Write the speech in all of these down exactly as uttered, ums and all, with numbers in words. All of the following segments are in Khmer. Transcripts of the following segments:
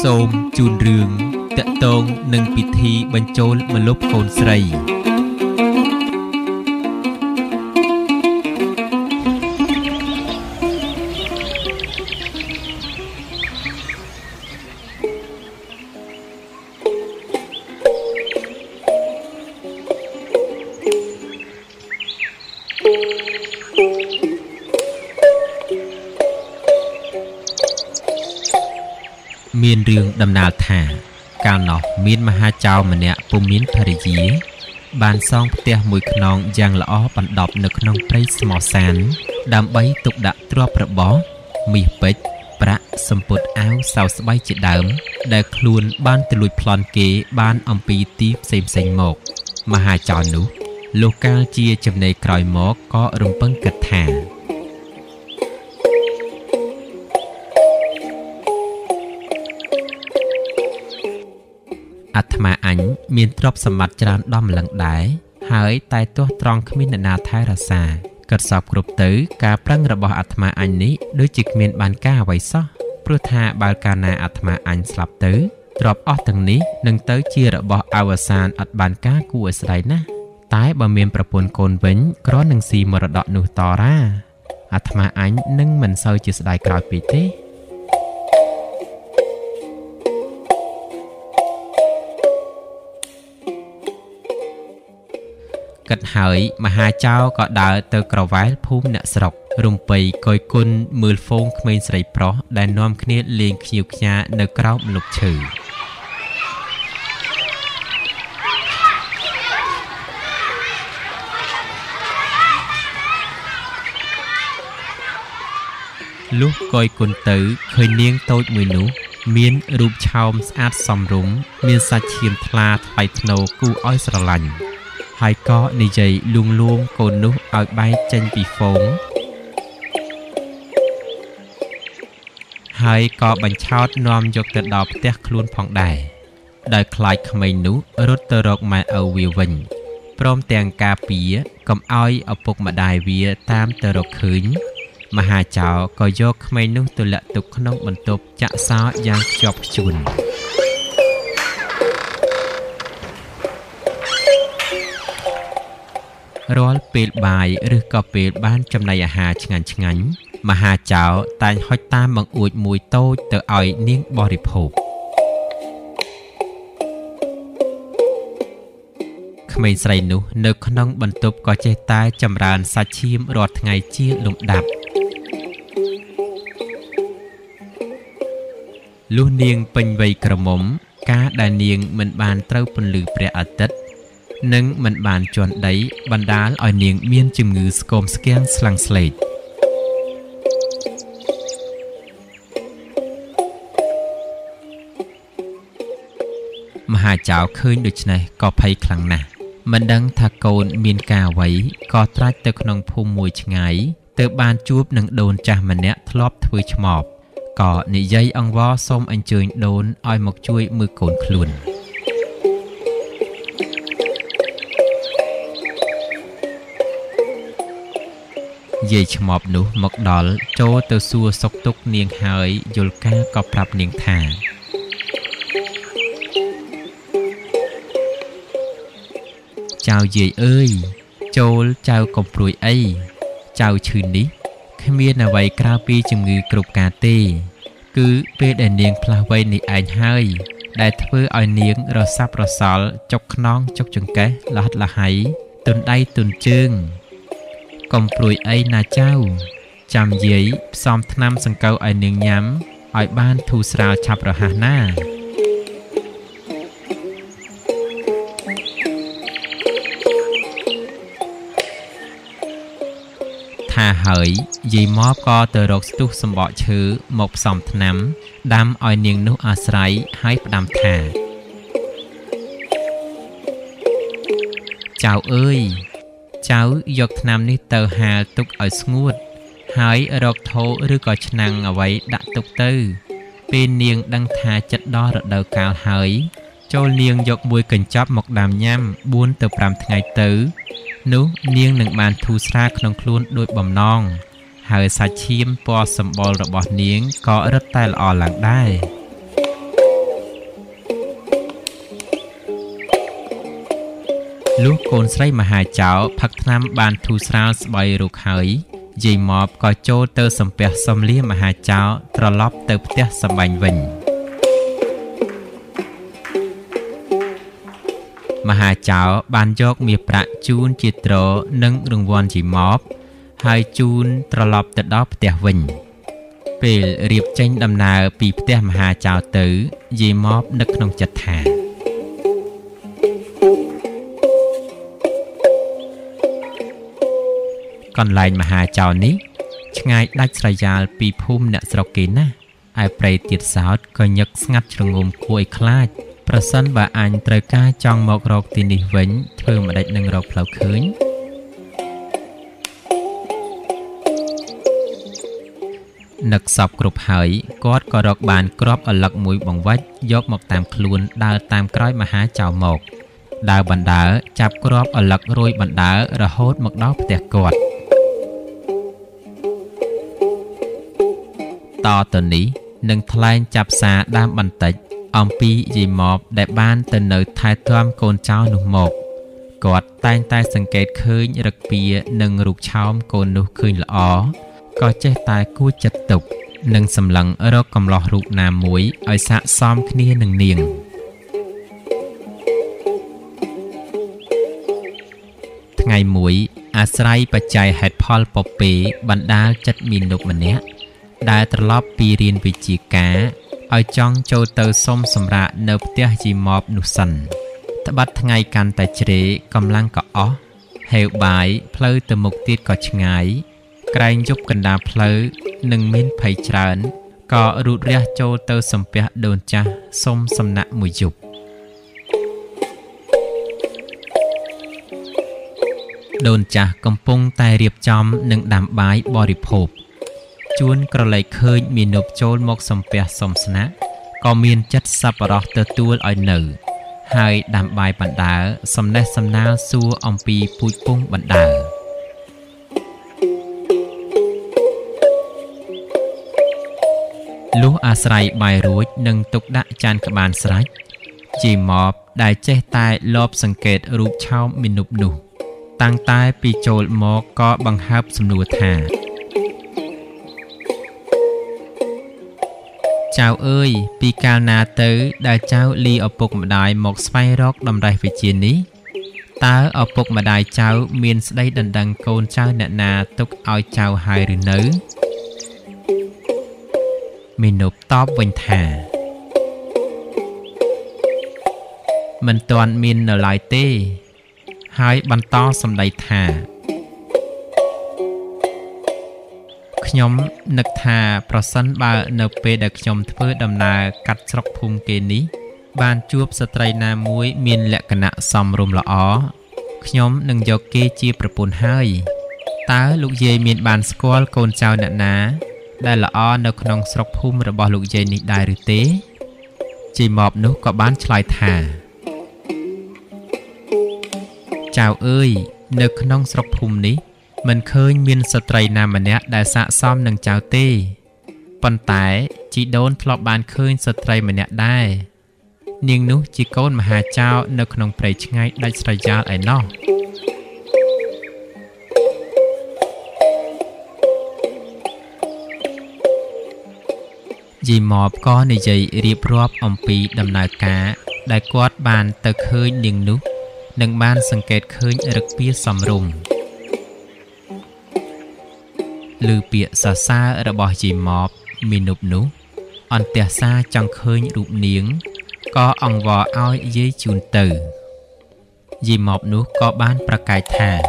សូមជូនរឿងតាក់ទងនឹងពិធីបញ្ចូលម្លប់កូនស្រីមានរឿងដំណាលថាកាលនោះមានមហាចៅម្នាក់ពុំមានភរិយាបានសង់ផ្ទះមួយខ្នងយ៉ាងល្អបណ្ដប់នៅក្នុងព្រៃស្មោសានដើម្បីទុកដាក់ទ្រព្យរបស់មាសពេជ្រប្រាក់សំពត់អាវសោស្បៃជាដើមដែលខ្លួនបានទលួចប្លន់គេបានអំពីទីផ្សេងផ្សេងមកមហាចៅនោះលុះកាលជាចំណេរក្រោយមកក៏រំពឹងគិតថាអាត្មាអញមានទ្រព្យសម្បត្តិច្រើនដំឡឹងដែរហើយតែទោះត្រង់គ្មានអ្នកណាថែរក្សាកិតសពគ្រប់ទៅការប្រឹងរបស់អាត្មាអញនេះដូចជាគ្មានបានការអ្វីសោះព្រោះថាបើកាលណាអាត្មាអញស្លាប់ទៅទ្រព្យអស់ទាំងនេះនឹងទៅជារបស់អវសានអត់បានការគួរឲ្យស្ដាយណាស់តែបើមានប្រពន្ធកូនវិញគ្រាន់នឹងស៊ីមរតកនោះតរ៉ាអាត្មាអញនឹងមិនសូវជាស្ដាយក្រោយពេកទេគិតហើយមហាចៅក៏ដើរទៅក្រវ៉ែលភូមិអ្នកស្រុករំពៃកយគុណមើលហ្វូងក្មេងស្រីប្រុសដែលនាំគ្នាលេងខ្ញៀវខ្ញានៅក្រោមម្លប់ឈើលុះកយគុណទៅឃើញនាងតូចមួយនោះមានរូបឆោមស្អាតសមរម្យមានសាច់ឈាមថ្លាថ្លៃថ្នូរគួរឲ្យស្រឡាញ់ហើយក៏និយាយលួងលោមកូននោះឲ្យបែកចេញពីហ្វូងហើយក៏បញ្ឆោតនាំយកទៅដល់ផ្ទះខ្លួនផងដែរដោយខ្លាចក្មេងនោះរត់ទៅរកម៉ែឪវាវិញព្រមទាំងការពារកុំឲ្យឪពុកម្ដាយវាតាមទៅរកឃើញមហាចៅក៏យកក្មេងនោះទៅលាក់ទុកក្នុងបន្ទប់ចាក់សោយ៉ាងខ្ជាប់ខ្ជួនរាល់ពេលបាយឬក៏ពេលបានចំណីអាហារឆ្ងាញ់ឆ្ងាញ់មហាចៅតែងហុចតាមបង្អួចមួយតូចទៅឲ្យនាងបរិភោគក្មេងស្រីនោះនៅក្នុងបន្ទប់ក៏ចេះតែចម្រើនសាច់ឈាមរាល់ថ្ងៃជាលំដាប់លុះនាងពេញវ័យក្រមុំការដែលនាងមិនបានត្រូវពន្លឺព្រះអាទិត្យនិងមិនបានជន់ដីបណ្ដាលឲ្យនាងមានជំងឺស្គមស្គាំងស្លាំងស្លេកមហាចៅឃើញដូច្នេះក៏ភ័យខ្លាំងណាស់មិនដឹងថាកូនមានការអ្វីក៏ត្រាច់ទៅក្នុងភូមិមួយឆ្ងាយទើបបានជួបនឹងដូនចាស់ម្នាក់ធ្លាប់ធ្វើឆ្មបក៏និយាយអង្វរសូមអញ្ជើញដូនឲ្យមកជួយមើលកូនខ្លួនយាយឆ្មបនោះមកដល់ចូលទៅសួរសុខទុក្ខនាងហើយយល់ការក៏ប្រាប់នាងថាចៅយាយអើយចូលចៅកុំព្រួយអីចៅឈឺនេះគ្មានអ្វីក្រៅពីជំងឺគ្រប់ការទេគឺពេលដែលនាងផ្លាស់វ័យនេះឯងហើយដែលធ្វើឲ្យនាងរសាប់រសល់ចុកខ្នងចុកចង្កេះលះលះហៃទុនដៃទុនជើងកុំព្រួយអីណាចៅចាំយាយផ្សំថ្នាំសង្កូវឲ្យនាងញ៉ាំឲ្យបានធូរស្រាលឆាប់រហ័សណាថាហើយយាយមកក៏ទៅរកស្ទុះសម្បកឈើមកផ្សំថ្នាំដាំឲ្យនាងនោះអាស្រ័យហើយផ្ដាំថាចៅអើយចៅយកថ្នាំនេះទៅហាលទុកឲ្យស្ងួតហើយរកថោឬក៏ឆ្នាំងអ្វីដាក់ទុកទៅពេលនាងដឹងថាចិត្តដល់រដូវកាលហើយចូលនាងយកមួយកញ្ចប់មកដាំញ៉ាំបួនទៅប្រាំថ្ងៃទៅនោះនាងនឹងបានធូរស្រាលក្នុងខ្លួនដោយបំណងហើយសាច់ឈាមពណ៌សម្បុររបស់នាងក៏រឹតតែល្អឡើងដែរลูกโกนใส่มหาเจ้าพักน้ำบานทูสราวสบายรุกหายยีมอบก็โจเตอร์สมเปียสมเลียมหาเจ้าตรลอบเติบเตะสบายวิญมหาเจ้าบานยกมีประจูนจิตโตนึ่งรางวัลจีมอบให้จูนตรลอบเติบดอกเตะวิญเปลเรียบเจนดำนาปีเตะมหาเจ้าตือยีมอบนึกนงจัดถาก่อนไลน์มหาเจ้านี้ช่างดัชรยาปีพุ่มเนสรกินนะไอเปรติดสาวก็ยกงัดชงมคุยคลาดประสันบ่าอันตรก้าจองหมอกรอกตินิเว้นเพิ่มมาได้หนึ่งรอกเผาคืนนักสอบกรุบหายกอดกอดอกบานกรอบอลักมวยบังวัดยกหมอกตามคลุนดาวตามกร้อยมหาเจ้าหมอกดาวบันดาจับกรอบอลักรวยบันดาระโหดหมอกดอกเตะกอดต่อตอนนี้หนึ่งทลายจับสาดามบันติอมปียีมอบได้บ้านเตินเนยทายทวมโกนเจ้าหนุ่มหมกกอดใต้ใต้สังเกตคืนรักเปียหนึ่งรูปชาวโกนนุคืนละอ๋อก็เจ๊ตายกู้จัดตุกหนึ่งสำลังรกกำลอรูปนามมวยไอสะซ้อมคเนียหนึ่งเนียงไงมวยอาศัยปัจจัยเหตุพอลปเปบรรดาจัดมีนุกมันเนี้ยได้ตลอดปีเรียนวิจิกาเอาจ้องโจเตอร์ส้มสำระเนบเตียจีมอบนุสันตบัดไงกันแต่เจริกำลังก็อ๋อเฮลบายเพลย์ตมุกตีดก็ชงายไกรยุบกันดาเพลย์หนึ่งมินไผ่จานก็รูดเรียโจเตอร์สมเปียโดนจ้าส้มสำนักมวยยุบโดนจ้ากำปงไตเรียบจอมหนึ่งดำบายบริโภคจวนกระไรเคยมีนบโจลมกสมเปียสมสนะก็มีนจัดสับปะรดเตอตัวอ่อยหนึ่งให้ดำบายบันดาสำเร็จสำนาซัวอมปีปุยปุ้งบันดาลูกอาศัยใบรุ่ยหนึ่งตุกดะจานกบาลสไลจีมอบได้เจตายลอบสังเกตรูปเช่ามินุบหนุตั้งใต้ปีโจลมอกก็บังคับสำนวนธาเจ้าเอ้ยปีกาลนาเตอได้เจ้าลีเอาปกมาได้หมกสไปรอกดำไรไปเจียนนี้ตาเอาปกมาได้เจ้าเมียนได้ดันดังโกนเจ้าเนนาตุกเอาเจ้าหายหรือเนื้อมีนบตอบวันแท่มันตอนมีนเนลายเต้หายบันต้อสำได้ท่าขยมนึกทาประสันบาเนเปเด็กขยมเพื่อดำนากัดสรกภูมิเกนี้บานจูบสตรีนามวยมีนและกณะสมรมละอ๋อขยมหนึ่งยกเกจีประปุนให้ตาลูกเยมีนบานสกอลโกนเจ้าหนานาได้ละอ๋อในขนมสรกภูมิระบอบลูกเยนี้ได้หรือเต้จีมอบนุก็บ้านชลายทาเจ้าเอ้ยในขนมสรกภูมินี้มันเคยมีสตรีนามเนี้ยได้สะซ้อมหนึ่งเจ้าเต้ปันไตจีโดนพลอบานเคยสตรีมันเนี้ยได้เนียงนุจีโกนมหาเจ้าในขนมเปรย์ช่างได้สตรียาไอ้นอยีมอบก็ในใจเรียบรอบอมปีดำนากาได้กวาดบานตะเคยเนียงนุหนึ่งบ้านสังเกตเคยรักเปียสมรุมลือเปียซาซาระบอบจีมอบมีนุบนุอันเตียซาจังเคยรูปเนียงก็อังวอเอาเยจูนตือยีมอบนุก็บ้านประกายแท่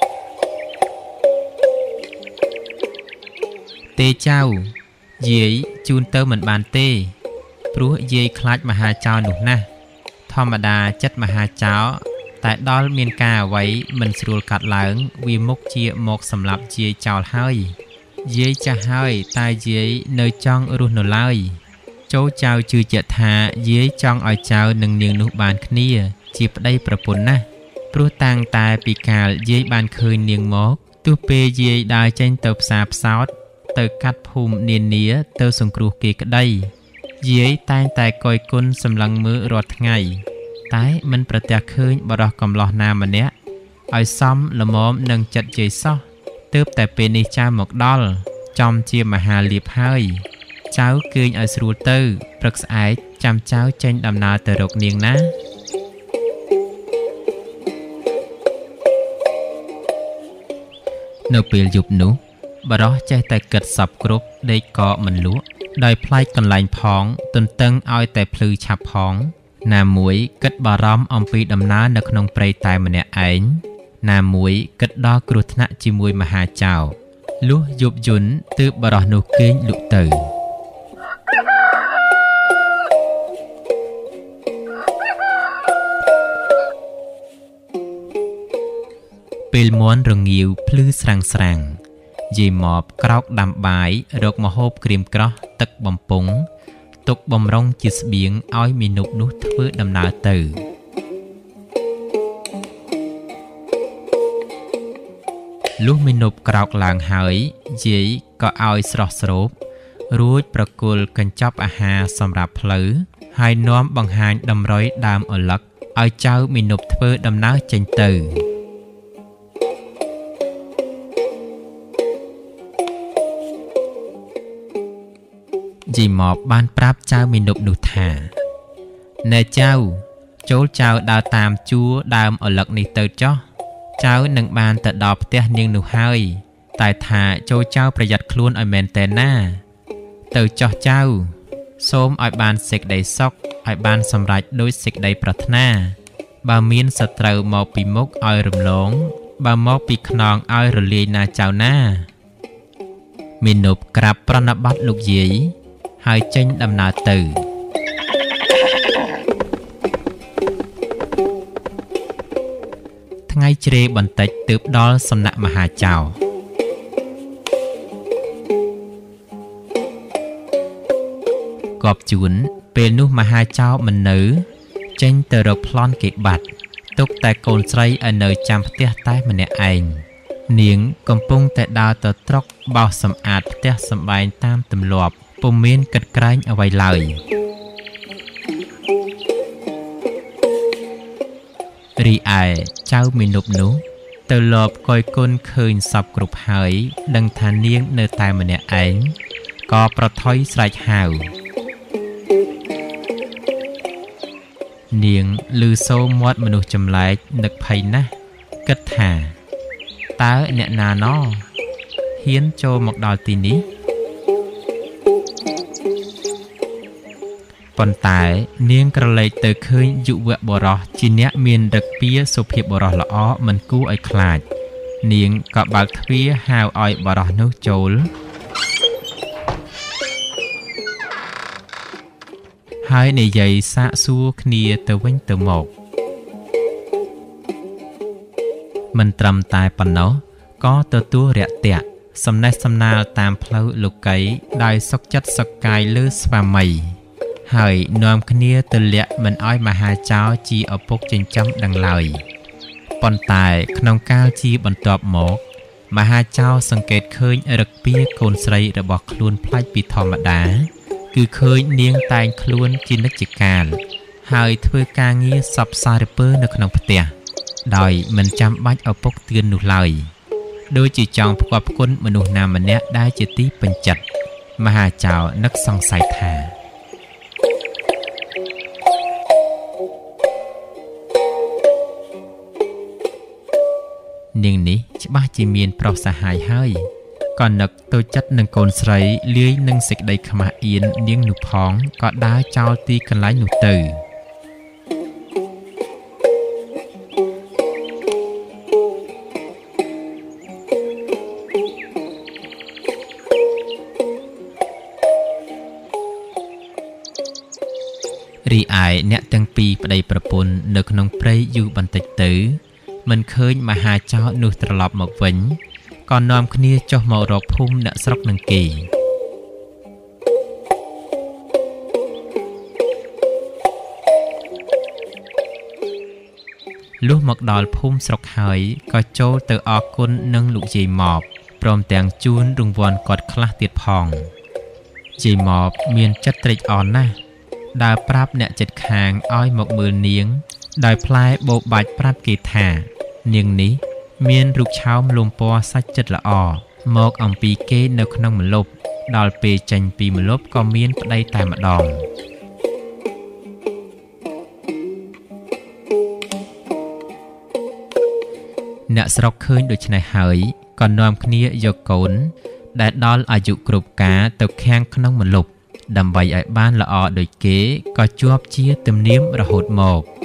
เตเจ้าเย่จูนเตอร์เหมือนบานเต้ปลุกเย่คลาดมหาเจ้าหนุนะธรรมดาจัดมหาเจ้าแต่ดอลเมียนกาไว้มันสรุลกัดหลังวีมกเจียมกสำหรับเย่เจ้าให้เย่จะให้ตายเย่เนยจ้องรุ่นนเลยโจ้เจ้าจือเจตาเย่จ้องอ่อยเจ้าหนึ่งเนียงนุบานคเนียจีบได้ประปุนนะปลุกต่างตายปีกาเย่บานเคยเนียงมกตัวเปยเย่ได้เจนเติบสาบซอดเติกัดภูมิเนียนเนียเติสงครูเกกได้เย่ตายแต่ก่อยกุนสำลังมือรอดไงតែមិនប្រទះឃើញបរោះកំឡោះណាម្នាក់ឲ្យសមល្មមនឹងចិត្តយាយសោះទើបតែពេលនេះចៅមកដល់ចំជាមហាលាភហើយចៅគេងឲ្យស្រួលទៅព្រឹកស្អែកចាំចៅចេញដំណើរទៅរកនាងណានៅពេលយប់នោះបរោះចេះតែគិតសពគ្រប់ដេកក៏មិនលក់ដោយផ្លែកកន្លែងផងទន្ទឹងឲ្យតែភ្លឺឆាប់ផងណាមួយគិតបារម្ភអំពីដំណើរនៅក្នុងព្រៃតែម្នាក់ឯងណាមួយគិតដល់គ្រោះថ្នាក់ជាមួយមហាចៅលុះយប់យន់ទើបបរោះនោះគេងលក់ទៅពេលមន់រងាវភ្លឺស្រាំងស្រាំងយាយម៉បក្រោកដាំបាយរកម្ហូបក្រៀមក្រោះទឹកបំពង់ទុកបំរុងជាស្បៀងឲ្យមីនុបនោះធ្វើដំណើរទៅលុះមីនុបក្រោកឡើងហើយយាយក៏ឲ្យស្រស់ស្រូបរួចប្រគល់កញ្ចប់អាហារសម្រាប់ផ្លូវហើយនាំបង្ហាញតម្រុយដើមឪឡឹកឲ្យចៅមីនុបធ្វើដំណើរចេញទៅយាយម៉បបានប្រាប់ចៅមីនុបនោះថាណែចៅចូលចៅដើរតាមជួរដើមឪឡឹកនេះទៅចុះចៅនឹងបានទៅដល់ផ្ទះនាងនោះហើយតែថាចូលចៅប្រយ័ត្នខ្លួនឲ្យមែនតើណាទៅចុះចៅសូមឲ្យបានសេចក្តីសុខឲ្យបានសម្រេចដោយសេចក្តីប្រាថ្នាបើមានសត្រូវមកពីមុខឲ្យរំលងបើមកពីខ្នងឲ្យរលាយណាចៅណាមីនុបក្រាបប្រណិប័តលោកយាយហើយចេញដំណើរទៅថ្ងៃជ្រេបន្តិចទើបដល់សំណាក់មហាចៅគប់ជួនពេលនោះមហាចៅមិននៅចេញទៅរកប្លន់គេបាត់ទុកតែកូនស្រីឲ្យនៅចាំផ្ទះតែម្នាក់ឯងនាងកំពុងតែដើរទៅត្រុកបោសសម្អាតផ្ទះសម្បែងតាមទម្លាប់ពុំមានគិតក្រែងអ្វីឡើយរីឯចៅមីនុបនោះទៅលបកយគុណឃើញសពគ្រប់ហើយដឹងថានាងនៅតែម្នាក់ឯងក៏ប្រថុយស្រែកហៅនាងឮសូរមាត់មនុស្សចម្លែកនឹកភ័យណាស់គិតថាតើអ្នកណាណោហ៊ានចូលមកដល់ទីនេះប៉ុន្តែនាងក្រឡេកទៅឃើញយុវបុរសជាអ្នកមានឫកពាសុភាពបុរសល្អមិនគួរឲ្យខ្លាចនាងក៏បើកទ្វារហៅឲ្យបុរសនោះចូលហើយនិយាយសាកសួរគ្នាទៅវិញទៅមកមិនត្រឹមតែប៉ុណ្ណោះក៏ទទួលរាក់ទាក់សំណេះសំណាលតាមផ្លូវលោកីដោយសុខចិត្តសុខកាយលើស្វាមីហើយនាំគ្នាទៅលាក់មិនឲ្យមហាចៅជាឪពុកចិញ្ចឹមដឹងឡើយប៉ុន្តែក្នុងកាលជាបន្ទាប់មកមហាចៅសង្កេតឃើញឫកពាកូនស្រីរបស់ខ្លួនប្លែកពីធម្មតាគឺឃើញនាងតែងខ្លួនជានិច្ចកាលហើយធ្វើការងារសពសារពើនៅក្នុងផ្ទះដោយមិនចាំបាច់ឪពុកទឿននោះឡើយដូចជាចង់ផ្គប់ផ្គុនមនុស្សណាម្នាក់ដែលជាទីពេញចិត្តមហាចៅនឹកសង្ស័យថានាងនេះច្បាស់ជាមានប្រុសសាហាយហើយក៏នឹកទៅចិត្តនឹងកូនស្រីលាយនឹងសេចក្តីខ្មាស់អៀននាងនោះផងក៏ដើរចោលទីកន្លែងនោះទៅរីឯអ្នកទាំងពីរប្តីប្រពន្ធនៅក្នុងព្រៃយូរបន្តិចទៅមិនឃើញមហាចៅនោះត្រឡប់មកវិញក៏នាំគ្នាចុះមករកភូមិអ្នកស្រុកនឹងគេលុះមកដល់ភូមិស្រុកហើយក៏ចូលទៅអរគុណនឹងលោកយាយម៉បព្រមទាំងជូនរង្វាន់គាត់ខ្លះទៀតផងយាយម៉បមានចិត្តត្រេកអរណាស់ដើរប្រាប់អ្នកជិតខាងឲ្យមកមើលនាងដោយផ្លែបោបាច់ប្រាប់គេថានាងនេះមានរូបឆោមលំពណ៌សាច់ចិត្តល្អមកអំពីគេនៅក្នុងម្លប់ដល់ពេលចេញពីម្លប់ក៏មានប្តីតែម្ដងអ្នកស្រុកឃើញដូច្នេះហើយក៏នាំគ្នាយកកូនដែលដល់អាយុគ្រប់ការទៅខាំងក្នុងម្លប់ដើម្បីឲ្យបានល្អដូចគេក៏ជាប់ជាទំនៀមរហូតមក